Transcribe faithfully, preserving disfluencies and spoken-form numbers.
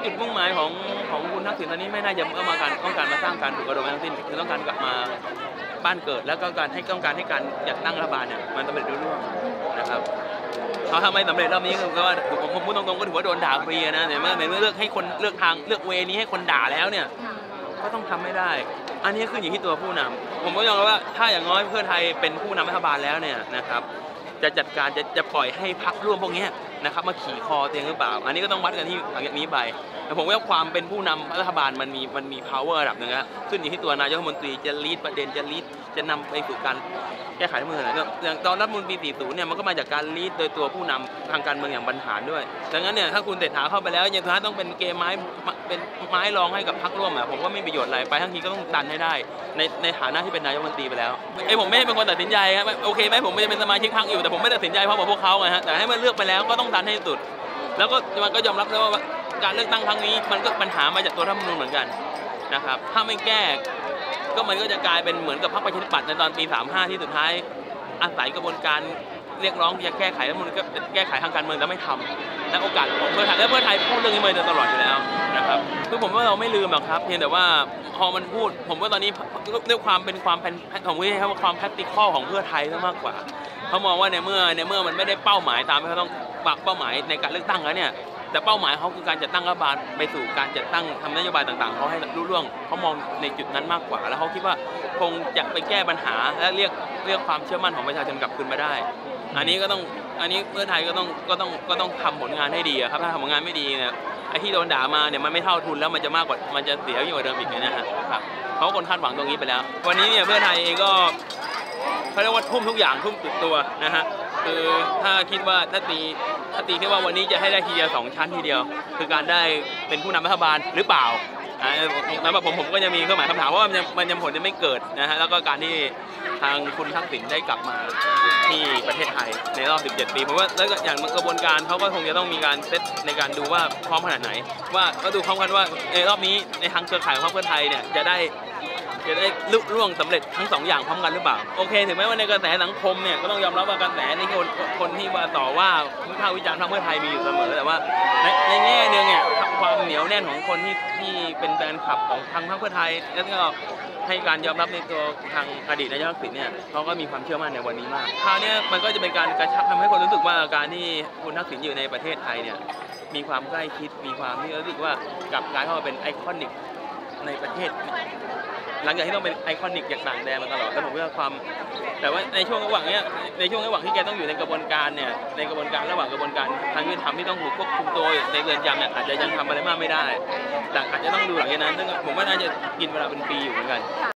จุดมุ่งหมายของของคุณทักษิณตอนนี้ไม่น่าจะต้องมาการต้องการมาสร้างการถูกกระโดดทั้งสิ้นคือต้องการกลับมาบ้านเกิดแล้วก็การให้ต้องการให้การจัดตั้งรัฐบาลเนี่ยมันสำเร็จรุ่งเรืองนะครับเขาทำไม่สำเร็จรอบนี้คือว่าผมพูดตรงๆก็ถือว่าโดนด่าฟรีนะแต่เมื่อเมื่อเลือกให้คนเลือกทางเลือกเวนี้ให้คนด่าแล้วเนี่ยก็ต้องทำไม่ได้อันนี้ขึ้นอยู่ที่ตัวผู้นำผมก็ยอมรับว่าถ้าอย่างน้อยเพื่อไทยเป็นผู้นำรัฐบาลแล้วเนี่ยนะครับจะจัดการจะจะปล่อยให้พรรคร่วมพวกนี้นะครับมาขี่คอเตียงหรือเปล่าอันนี้ก็ต้องวัดกันที่หลังจากนี้ไปแต่ผมว่าความเป็นผู้นำรัฐบาลมันมีมันมี power ระดับหนึ่งนะขึ้นอยู่ที่ตัวนายกรัฐมนตรีจะลีดประเด็นจะลีดจะนำไปสู่การแก้ไขรัฐธรรมนูญอย่างตอนรัฐธรรมนูญปีสี่สิบเนี่ยมันก็มาจากการลีดโดยตัวผู้นำทางการเมืองอย่างบรรหารด้วยดังนั้นเนี่ยถ้าคุณเศรษฐาเข้าไปแล้วยังสุดท้ายต้องเป็นเกมไม้เป็นไม้รองให้กับพรรคร่วมอ่ะผมก็ไม่มีประโยชน์อะไรไปทั้งทีก็ต้องดันให้ได้ในในฐานะที่เป็นนายกรัฐมนตรีไปแล้วไอ้ผมไม่ได้เป็นคนตัดสินใจครับโอเคไหมผมไม่ได้เป็นสมาชิกพรรคอยู่แต่ผมไม่ตัดสินใจเพราะพวกเขาไงฮะแต่ให้มันเลือกไปแล้วก็ต้องดันให้สุดแล้วก็มันก็ยอมรับด้วยว่าการเลือกตั้งครั้งนี้มันก็ปัญหามาจากตัวรัฐธรรมนูญเหมือนกันนะครับถ้าไม่แก้ก็มันก็จะกลายเป็นเหมือนกับพรรคประชาธิปัตย์ในตอนปีสามสิบห้าที่สุดท้ายอาศัยกระบวนการเรียกร้องที่จะแก้ไขรัฐธรรมนูญก็แก้ไขทางการเมืองแล้วไม่ทำและโอกาสของเพื่อไทยและเพื่อไทยพูดเรื่องนี้มาโดยตลอดอยู่แล้วนะครับคือผมว่าเราไม่ลืมหรอกครับเพียงแต่ว่าพอมันพูดผมว่าตอนนี้ด้วยความเป็นความเป็นผมว่าให้ความ practical ของเพื่อไทยซะมากกว่าเขามองว่าในเมื่อในเมื่อมันไม่ได้เป้าหมายตามที่เขาต้องปักเป้าหมายในการเลือกตั้งแล้วเนี่ยแต่เป้าหมายเขาคือการจัดตั้งรัฐบาลไปสู่การจัดตั้งทำนโยบายต่างๆเขาให้รุ่ร่วงเขามองในจุดนั้นมากกว่าแล้วเขาคิดว่าคงจะไปแก้ปัญหาและเรียกเรียกความเชื่อมั่นของประชาชนกลับคืนมาได้อันนี้ก็ต้องอันนี้เพื่อไทยก็ต้องก็ต้องก็ต้องทำผลงานให้ดีครับถ้าทำผลงานไม่ดีเนี่ยไอ้ที่โดนด่ามาเนี่ยมันไม่เท่าทุนแล้วมันจะมากกว่ามันจะเสียยิ่งกว่าเดิมอีกนะฮะครับเขาคนคาดหวังตรงนี้ไปแล้ววันนี้เนี่ยเพื่อไทยเองก็เขาเรียกว่าทุ่มทุกอย่างทุ่มจุดตัวนะฮะคือถ้าคิดว่าถ้าตีถ้าตีแค่ว่าวันนี้จะให้ได้ทีเดียวสองชั้นทีเดียวคือการได้เป็นผู้นำรัฐบาลหรือเปล่าสำหรับผมผมก็จะมีเครื่องหมายคำถามว่ามันมันยังผลจะไม่เกิดนะฮะแล้วก็การที่ทางคุณทักษิณได้กลับมาที่ประเทศไทยในรอบสิบเจ็ดปีผมว่าแล้วอย่างกระบวนการเขาก็คงจะต้องมีการเซตในการดูว่าพร้อมขนาดไหนว่าก็ดูพร้อมกันว่าในรอบนี้ในทางเครือข่ายของพรรคเพื่อไทยเนี่ยจะได้จะได้ลุล่วงสำเร็จทั้งสองอย่างพร้อมกันหรือเปล่าโอเคถึงแม้ว่าในกระแสสังคมเนี่ยก็ต้องยอมรับว่ากระแสในคนคนที่ว่าต่อว่าวิพากษ์วิจารณ์พรรคเพื่อไทยมีอยู่เสมอแต่ว่าในในแง่นึงเนี่ยความเหนียวแน่นของคนที่ที่เป็นแฟนคลับของทางพรรคเพื่อไทยแล้วก็ให้การยอมรับในตัวทางอดีตนายกทักษิณเนี่ยเขาก็มีความเชื่อมั่นในวันนี้มากคราวนี้มันก็จะเป็นการกระชับทำให้คนรู้สึกว่าการที่คุณทักษิณอยู่ในประเทศไทยเนี่ยมีความใกล้ชิดมีความที่รู้สึกว่ากลับกลายเข้ามาเป็นไอคอนิกในประเทศหลังจากที่ต้องเป็นไอคอนิกจากต่างแดนมาตลอดแต่ผมว่าความแต่ว่าในช่วงระหว่างนี้ในช่วงระหว่างที่แกต้องอยู่ในกระบวนการเนี่ยในกระบวนการระหว่างกระบวนการทางยุติธรรมที่ต้องถูกควบคุมตัวในเรือนจำเนี่ยอาจจะยังทำอะไรมากไม่ได้แต่อาจจะต้องดูหลังจากนั้นซึ่งผมว่าน่าจะกินเวลาเป็นปีอยู่เหมือนกัน